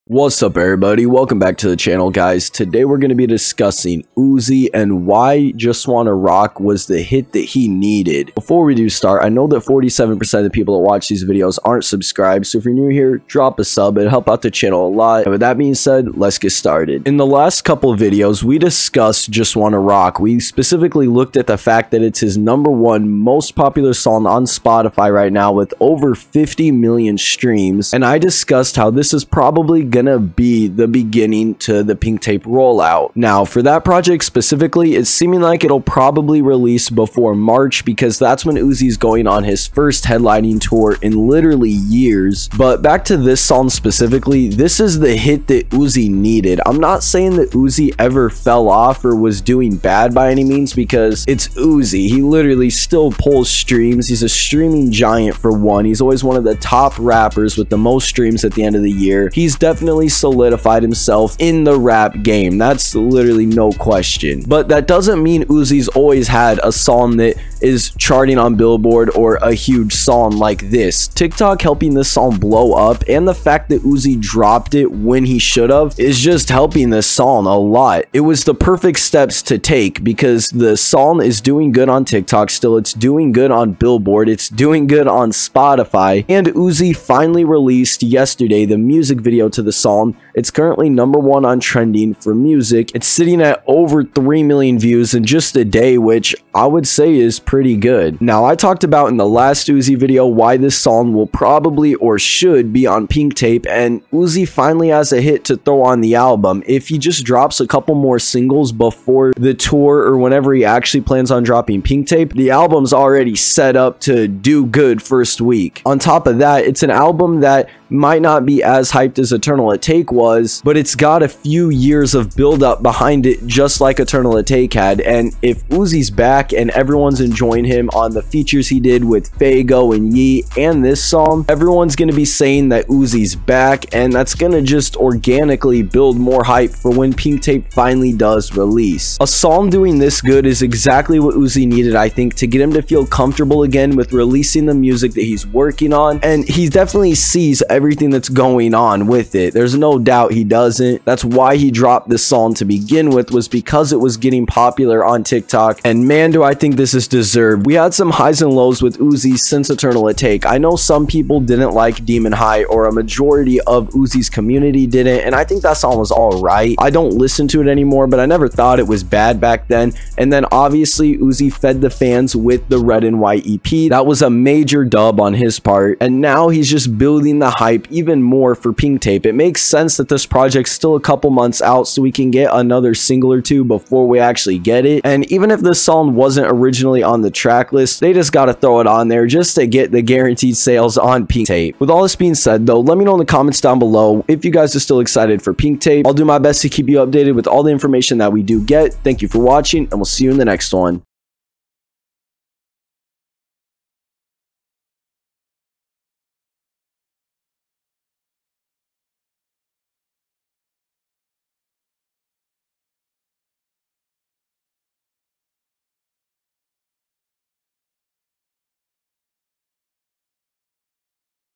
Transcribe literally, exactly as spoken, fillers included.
What's up, everybody? Welcome back to the channel, guys. Today we're going to be discussing Uzi and why Just Wanna Rock was the hit that he needed. Before we do start, I know that forty-seven percent of the people that watch these videos aren't subscribed, so if you're new here, drop a sub. It'll help out the channel a lot. And with that being said, let's get started. In the last couple of videos, we discussed Just Wanna Rock. We specifically looked at the fact that it's his number one most popular song on Spotify right now with over fifty million streams, and I discussed how this is probably going gonna be the beginning to the Pink Tape rollout. Now, for that project specifically, it's seeming like it'll probably release before March because that's when Uzi's going on his first headlining tour in literally years. But back to this song specifically, this is the hit that Uzi needed. I'm not saying that Uzi ever fell off or was doing bad by any means, because it's Uzi. He literally still pulls streams. He's a streaming giant for one. He's always one of the top rappers with the most streams at the end of the year. He's definitely solidified himself in the rap game. That's literally no question. But that doesn't mean Uzi's always had a song that is charting on Billboard or a huge song like this. TikTok helping this song blow up, and the fact that Uzi dropped it when he should have is just helping this song a lot. It was the perfect steps to take because the song is doing good on TikTok still, it's doing good on Billboard, it's doing good on Spotify, and Uzi finally released yesterday the music video to the song. It's currently number one on trending for music. It's sitting at over three million views in just a day, which I would say is pretty good. Now, I talked about in the last Uzi video why this song will probably or should be on Pink Tape, and Uzi finally has a hit to throw on the album. If he just drops a couple more singles before the tour or whenever he actually plans on dropping Pink Tape, the album's already set up to do good first week. On top of that, it's an album that might not be as hyped as Eternal Atake was, but it's got a few years of build up behind it, just like Eternal Atake had. And if Uzi's back and everyone's enjoying him on the features he did with Fago and Yee and this song, everyone's going to be saying that Uzi's back, and that's going to just organically build more hype for when Pink Tape finally does release. A song doing this good is exactly what Uzi needed, I think, to get him to feel comfortable again with releasing the music that he's working on, and he definitely sees everything that's going on with it. There's no doubt he doesn't. That's why he dropped this song to begin with, was because it was getting popular on TikTok, and man, do I think this is deserved. We had some highs and lows with Uzi since Eternal Atake. I know some people didn't like Demon High, or a majority of Uzi's community didn't, and I think that song was all right. I don't listen to it anymore, but I never thought it was bad back then. And then obviously Uzi fed the fans with the Red and White E P. That was a major dub on his part, and now he's just building the hype even more for Pink Tape. It makes sense that this project's still a couple months out, so we can get another single or two before we actually get it. And even if this song wasn't originally on the track list, they just got to throw it on there just to get the guaranteed sales on Pink Tape. With all this being said though, let me know in the comments down below if you guys are still excited for Pink Tape. I'll do my best to keep you updated with all the information that we do get. Thank you for watching, and we'll see you in the next one.